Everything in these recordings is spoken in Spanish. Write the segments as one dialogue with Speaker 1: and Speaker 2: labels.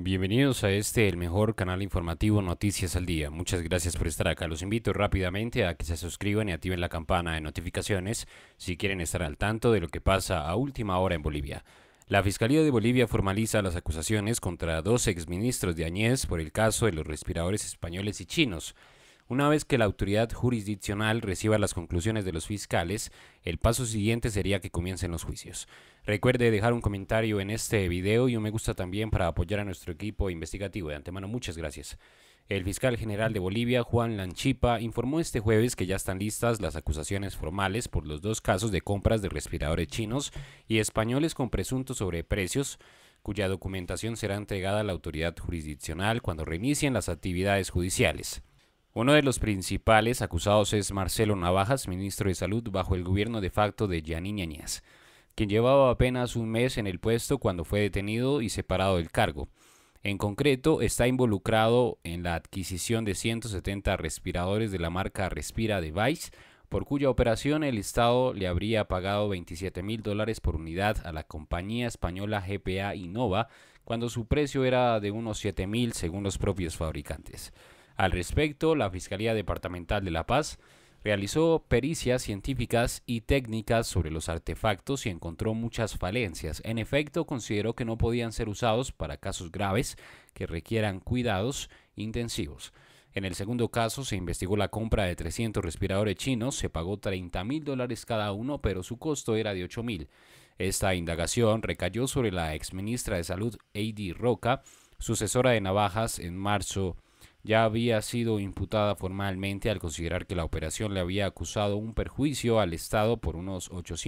Speaker 1: Bienvenidos a el mejor canal informativo Noticias al Día. Muchas gracias por estar acá. Los invito rápidamente a que se suscriban y activen la campana de notificaciones si quieren estar al tanto de lo que pasa a última hora en Bolivia. La Fiscalía de Bolivia formaliza las acusaciones contra dos exministros de Añez por el caso de los respiradores españoles y chinos. Una vez que la autoridad jurisdiccional reciba las conclusiones de los fiscales, el paso siguiente sería que comiencen los juicios. Recuerde dejar un comentario en este video y un me gusta también para apoyar a nuestro equipo investigativo. De antemano, muchas gracias. El fiscal general de Bolivia, Juan Lanchipa, informó este jueves que ya están listas las acusaciones formales por los dos casos de compras de respiradores chinos y españoles con presuntos sobreprecios, cuya documentación será entregada a la autoridad jurisdiccional cuando reinicien las actividades judiciales. Uno de los principales acusados es Marcelo Navajas, ministro de Salud bajo el gobierno de facto de Jeanine Áñez, quien llevaba apenas un mes en el puesto cuando fue detenido y separado del cargo. En concreto, está involucrado en la adquisición de 170 respiradores de la marca Respira Device, por cuya operación el Estado le habría pagado $27.000 por unidad a la compañía española GPA Innova, cuando su precio era de unos $7.000 según los propios fabricantes. Al respecto, la Fiscalía Departamental de La Paz realizó pericias científicas y técnicas sobre los artefactos y encontró muchas falencias. En efecto, consideró que no podían ser usados para casos graves que requieran cuidados intensivos. En el segundo caso, se investigó la compra de 300 respiradores chinos, se pagó $30.000 cada uno, pero su costo era de $8.000. Esta indagación recayó sobre la exministra de Salud, Heidi Roca, sucesora de Navajas. En marzo ya había sido imputada formalmente al considerar que la operación le había acusado un perjuicio al Estado por unos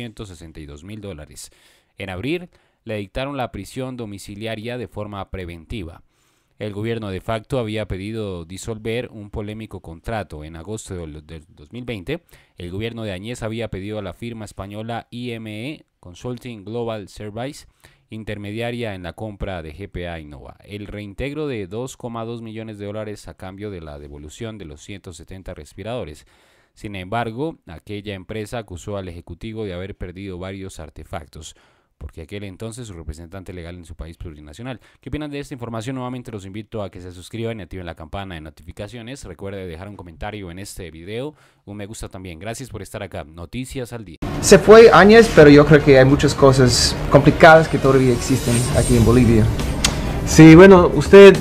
Speaker 1: $862.000. En abril le dictaron la prisión domiciliaria de forma preventiva. El gobierno de facto había pedido disolver un polémico contrato. En agosto del 2020, el gobierno de Añez había pedido a la firma española IME Consulting Global Service, intermediaria en la compra de GPA Innova, el reintegro de $2,2 millones a cambio de la devolución de los 170 respiradores. Sin embargo, aquella empresa acusó al ejecutivo de haber perdido varios artefactos, porque aquel entonces su representante legal en su país plurinacional. ¿Qué opinan de esta información? Nuevamente los invito a que se suscriban y activen la campana de notificaciones. Recuerde dejar un comentario en este video, un me gusta también. Gracias por estar acá. Noticias al Día.
Speaker 2: Se fue Áñez, pero yo creo que hay muchas cosas complicadas que todavía existen aquí en Bolivia.
Speaker 3: Sí, bueno, usted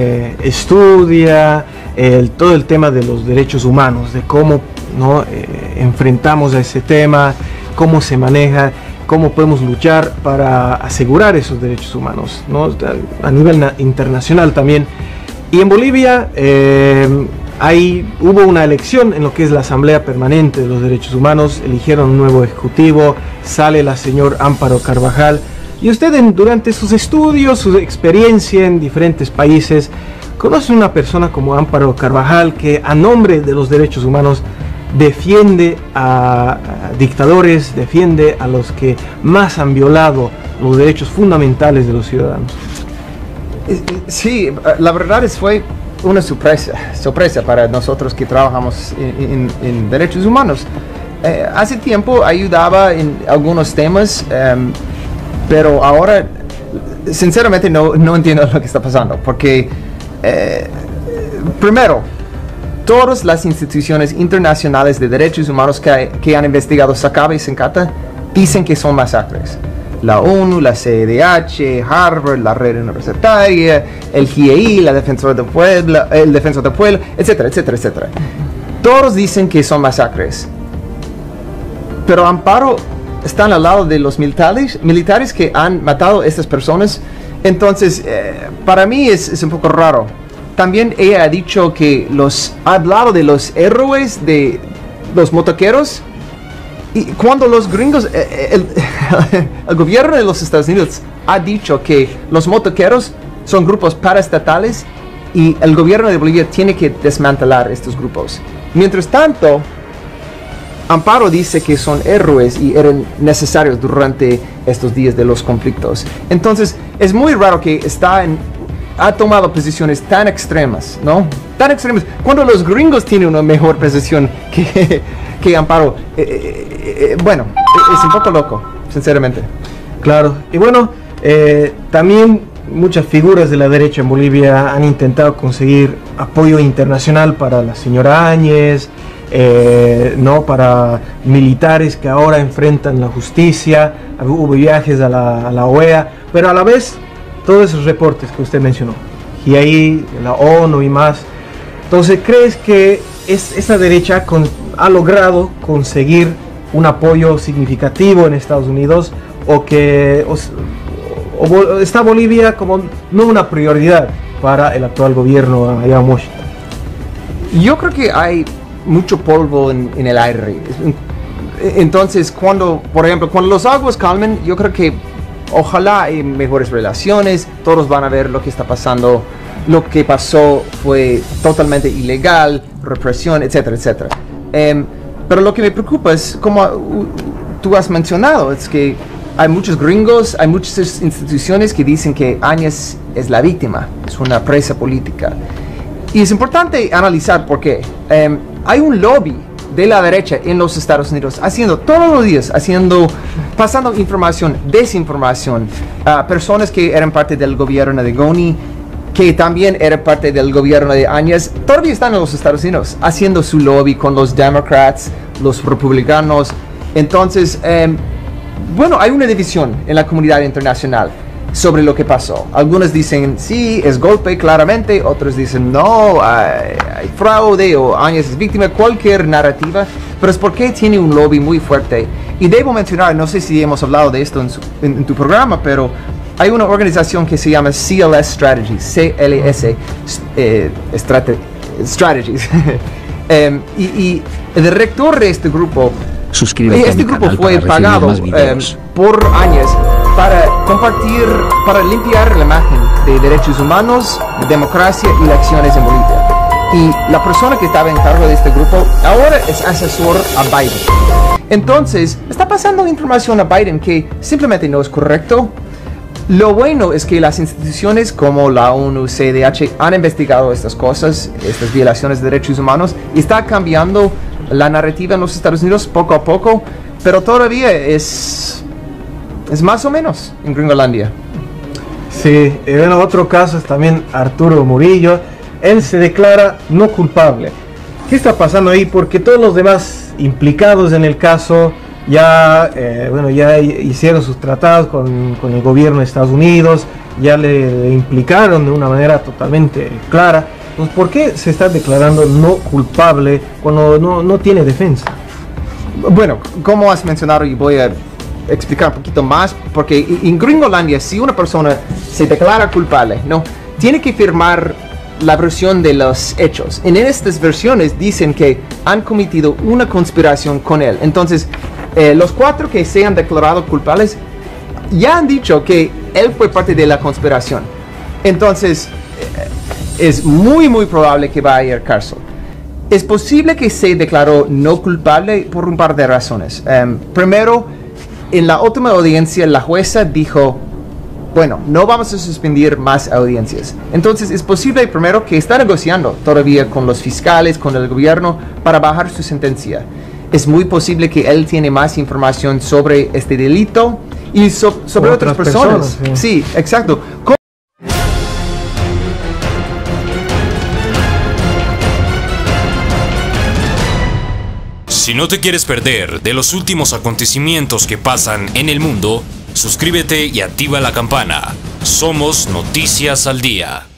Speaker 3: estudia todo el tema de los derechos humanos, de cómo enfrentamos a ese tema, cómo se maneja, cómo podemos luchar para asegurar esos derechos humanos, ¿no? A nivel internacional también. Y en Bolivia hubo una elección en lo que es la Asamblea Permanente de los Derechos Humanos, eligieron un nuevo ejecutivo, sale la señora Amparo Carvajal, y usted durante sus estudios, su experiencia en diferentes países, conoce una persona como Amparo Carvajal que a nombre de los derechos humanos defiende a dictadores, defiende a los que más han violado los derechos fundamentales de los ciudadanos.
Speaker 2: Sí, la verdad fue una sorpresa para nosotros que trabajamos en derechos humanos. Hace tiempo ayudaba en algunos temas, pero ahora sinceramente no entiendo lo que está pasando, porque primero, todas las instituciones internacionales de derechos humanos que han investigado Sacaba y Sencata dicen que son masacres. La ONU, la CEDH, Harvard, la Red Universitaria, el GIEI, el Defensor del Pueblo, etcétera, etcétera, etcétera. Todos dicen que son masacres. Pero Amparo están al lado de los militares que han matado a estas personas. Entonces, para mí es un poco raro. También ella ha dicho que ha hablado de los héroes de los motoqueros. Y cuando los gringos, el gobierno de los Estados Unidos ha dicho que los motoqueros son grupos paraestatales y el gobierno de Bolivia tiene que desmantelar estos grupos. Mientras tanto, Amparo dice que son héroes y eran necesarios durante estos días de los conflictos. Entonces, es muy raro que ha tomado posiciones tan extremas, ¿no? Tan extremas. Cuando los gringos tienen una mejor posición que Amparo, bueno, es un poco loco, sinceramente.
Speaker 3: Claro, y bueno, también muchas figuras de la derecha en Bolivia han intentado conseguir apoyo internacional para la señora Áñez, ¿no? Para militares que ahora enfrentan la justicia, hubo viajes a la OEA, pero a la vez todos esos reportes que usted mencionó, y ahí la ONU y más. Entonces, ¿crees que esa derecha ha logrado conseguir un apoyo significativo en Estados Unidos, o que está Bolivia como no una prioridad para el actual gobierno allá en Washington?
Speaker 2: Yo creo que hay mucho polvo en el aire. Entonces, por ejemplo, cuando los aguas calmen, yo creo que ojalá hay mejores relaciones, todos van a ver lo que está pasando. Lo que pasó fue totalmente ilegal, represión, etcétera, etcétera. Pero lo que me preocupa es, como tú has mencionado, es que hay muchos gringos, hay muchas instituciones que dicen que Áñez es la víctima, es una presa política. Y es importante analizar por qué. Hay un lobby de la derecha en los Estados Unidos haciendo todos los días, pasando información, desinformación a personas que eran parte del gobierno de Ghani, que también era parte del gobierno de Áñez, todavía están en los Estados Unidos haciendo su lobby con los demócratas, los republicanos. Entonces, bueno, hay una división en la comunidad internacional sobre lo que pasó. Algunos dicen, sí, es golpe claramente, otros dicen, no, hay fraude o Áñez es víctima, cualquier narrativa, pero es porque tiene un lobby muy fuerte. Y debo mencionar, no sé si hemos hablado de esto en tu programa, pero hay una organización que se llama CLS Strategies, CLS Strategies. Y el director de este grupo, fue pagado por Áñez para compartir, para limpiar la imagen de derechos humanos, de democracia y elecciones en Bolivia. Y la persona que estaba en cargo de este grupo ahora es asesor a Biden. Entonces, está pasando información a Biden que simplemente no es correcto. Lo bueno es que las instituciones como la ONU, CDH han investigado estas cosas, estas violaciones de derechos humanos, y está cambiando la narrativa en los Estados Unidos poco a poco, pero todavía es más o menos en Gringolandia.
Speaker 3: Sí, en otro caso es también Arturo Murillo. Él se declara no culpable. ¿Qué está pasando ahí? Porque todos los demás implicados en el caso ya hicieron sus tratados con el gobierno de Estados Unidos, ya le implicaron de una manera totalmente clara. Entonces, ¿por qué se está declarando no culpable cuando no tiene defensa?
Speaker 2: Bueno, como has mencionado, y voy a explicar un poquito más, porque en Gringolandia, si una persona se declara culpable, ¿no?, tiene que firmar la versión de los hechos. En estas versiones dicen que han cometido una conspiración con él. Entonces, los 4 que se han declarado culpables ya han dicho que él fue parte de la conspiración. Entonces, es muy probable que vaya a ir a cárcel. Es posible que se declaró no culpable por un par de razones. Primero, en la última audiencia, la jueza dijo, bueno, no vamos a suspender más audiencias. Entonces, es posible, primero, que está negociando todavía con los fiscales, con el gobierno, para bajar su sentencia. Es muy posible que él tiene más información sobre este delito y sobre otras personas. Sí, exacto.
Speaker 1: Si no te quieres perder de los últimos acontecimientos que pasan en el mundo, suscríbete y activa la campana. Somos Noticias al Día.